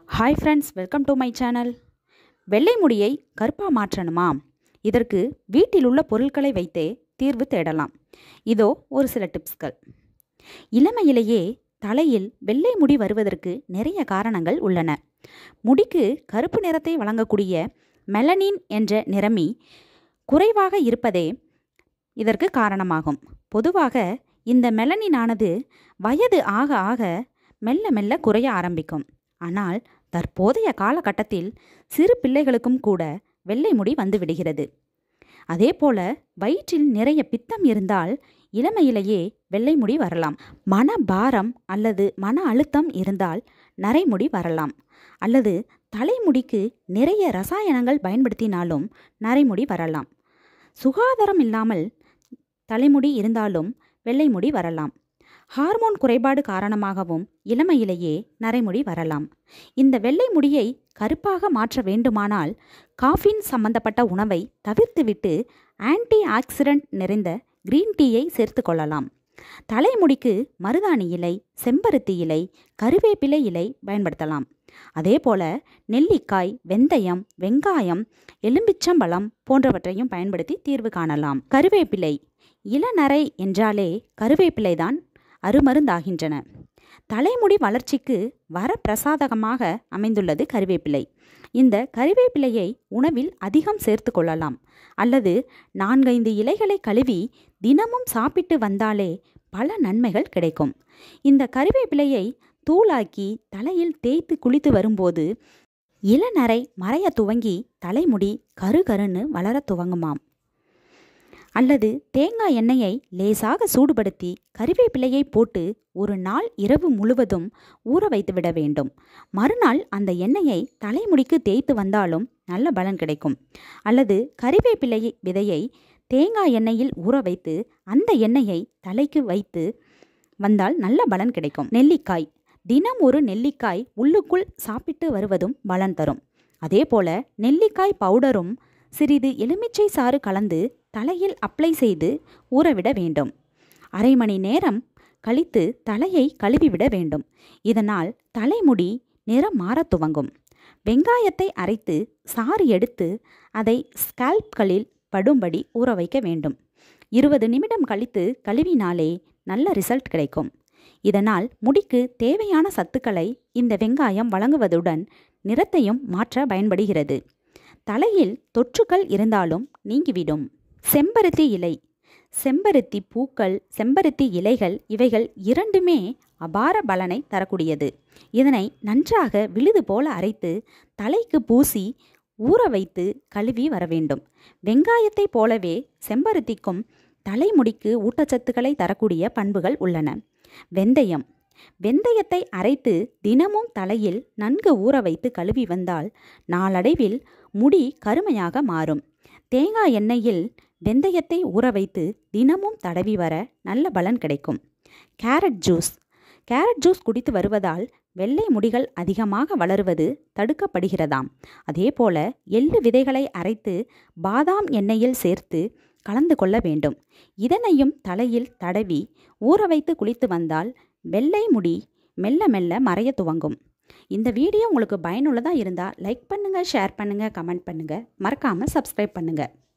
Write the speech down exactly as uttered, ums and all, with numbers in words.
Hi friends, welcome to my channel. வெள்ளை முடியை கருப்பாக மாற்றணுமா? இதற்கு வீட்டில் உள்ள பொருட்களை வைத்தே தீர்வு தேடலாம். இதோ ஒரு சில டிப்ஸ்கள். இளமையிலேயே தலையில் வெள்ளை முடி வருவதற்கு நிறைய காரணங்கள் உள்ளன. முடிக்கு கருப்பு நிறத்தை வழங்கக்கூடிய மெலனின் என்ற நிறமி குறைவாக இருப்பதே இதற்கு காரணமாகும். பொதுவாக இந்த மெலனினானது வயது ஆக ஆக மெல்ல மெல்ல குறைய ஆரம்பிக்கும். ஆனால் தற்போதைய காலகட்டத்தில் சிறு பிள்ளைகளுக்கும் கூட வெள்ளை முடி வந்து விடுகிறது. அதே போல வயிற்றில் நிறைய பித்தம் இருந்தால் இளமையிலேயே வெள்ளை முடி வரலாம். மன பாரம் அல்லது மன அழுத்தம் இருந்தால் நரைமுடி வரலாம். அல்லது தலைமுடிக்கு நிறைய ரசாயனங்கள் பயன்படுத்தினாலும் நரைமுடி வரலாம். சுகாதாரம் இல்லாமல் தலைமுடி இருந்தாலும் வெள்ளை முடி வரலாம். ஹார்மோன் குறைபாடு காரணமாகவும் இளமையிலேயே நரைமுடி வரலாம். இந்த வெள்ளை முடியை கருப்பாக மாற்ற வேண்டுமானால் காஃபின் சம்பந்தப்பட்ட உணவை தவிர்த்துவிட்டு ஆன்டி ஆக்சிடென்ட் நிறைந்த கிரீன் டீயை சேர்த்து கொள்ளலாம். தலைமுடிக்கு மருதாணி இலை, செம்பருத்தி இலை, கருவேப்பிலை இலை பயன்படுத்தலாம். அதே போல நெல்லிக்காய், வெந்தயம், வெங்காயம், எலும்பிச்சம்பழம் போன்றவற்றையும் பயன்படுத்தி தீர்வு காணலாம். கருவேப்பிலை. இளநரை என்றாலே கருவேப்பிலைதான் அருமருந்தாகின்றன. தலைமுடி வளர்ச்சிக்கு வரப்பிரசாதகமாக அமைந்துள்ளது கருவேப்பிலை. இந்த கருவேப்பிலையை உணவில் அதிகம் சேர்த்து கொள்ளலாம். அல்லது நான்கைந்து இலைகளை கழுவி தினமும் சாப்பிட்டு வந்தாலே பல நன்மைகள் கிடைக்கும். இந்த கருவேப்பிலையை தூளாக்கி தலையில் தேய்த்து குளித்து வரும்போது இளநரை மறைய துவங்கி தலைமுடி கருகருன்னு வளர துவங்குமாம். அல்லது தேங்காய் எண்ணெயை லேசாக சூடுபடுத்தி கருவேப்பிலையை போட்டு ஒரு நாள் இரவு முழுவதும் ஊற வைத்து விட வேண்டும். மறுநாள் அந்த எண்ணெயை தலைமுடிக்கு தேய்த்து வந்தாலும் நல்ல பலன் கிடைக்கும். அல்லது கருவேப்பிலை விதையை தேங்காய் எண்ணெயில் ஊற வைத்து அந்த எண்ணெயை தலைக்கு வைத்து வந்தால் நல்ல பலன் கிடைக்கும். நெல்லிக்காய். தினம் ஒரு நெல்லிக்காய் உள்ளுக்குள் சாப்பிட்டு வருவதும் பலன் தரும். அதே போல நெல்லிக்காய் பவுடரும் சிறிது எலுமிச்சை சாறு கலந்து தலையில் அப்ளை செய்து ஊறவிட வேண்டும். அரை மணி நேரம் கழித்து தலையை கழுவிவிட வேண்டும். இதனால் தலைமுடி நிறம் மாற துவங்கும். வெங்காயத்தை அரைத்து சாறு எடுத்து அதை ஸ்கால்ப்களில் படும்படி ஊற வைக்க வேண்டும். இருபது நிமிடம் கழித்து கழுவினாலே நல்ல ரிசல்ட் கிடைக்கும். இதனால் முடிக்கு தேவையான சத்துக்களை இந்த வெங்காயம் வழங்குவதுடன் நிறத்தையும் மாற்ற பயன்படுகிறது. தலையில் தொற்றுக்கள் இருந்தாலும் நீங்கிவிடும். செம்பருத்தி இலை. செம்பருத்தி பூக்கள், செம்பருத்தி இலைகள் இவைகள் இரண்டுமே அபார பலனை தரக்கூடியது. இதனை நன்றாக விழுது போல அரைத்து தலைக்கு பூசி ஊற வைத்து கழுவி வர வேண்டும். வெங்காயத்தை போலவே செம்பருத்திக்கும் தலைமுடிக்கு ஊட்டச்சத்துக்களை தரக்கூடிய பண்புகள் உள்ளன. வெந்தயம். வெந்தயத்தை அரைத்து தினமும் தலையில் நன்கு ஊற வைத்து கழுவி வந்தால் நாளடைவில் முடி கருமையாக மாறும். தேங்காய் எண்ணெயில் வெந்தயத்தை ஊற வைத்து தினமும் தடவி வர நல்ல பலன் கிடைக்கும். Carrot juice. கேரட் ஜூஸ் குடித்து வருவதால் வெள்ளை முடிகள் அதிகமாக வளருவது தடுக்கப்படுகிறதாம். அதே போல எள்ளு விதைகளை அரைத்து பாதாம் எண்ணெயில் சேர்த்து கலந்து கொள்ள வேண்டும். இதனையும் தலையில் தடவி ஊற வைத்து குளித்து வந்தால் வெள்ளை முடி மெல்ல மெல்ல மறைய துவங்கும். இந்த வீடியோ உங்களுக்கு பயனுள்ளதாக இருந்தால் லைக் பண்ணுங்கள், ஷேர் பண்ணுங்கள், கமெண்ட் பண்ணுங்கள், மறக்காமல் சப்ஸ்கிரைப் பண்ணுங்கள்.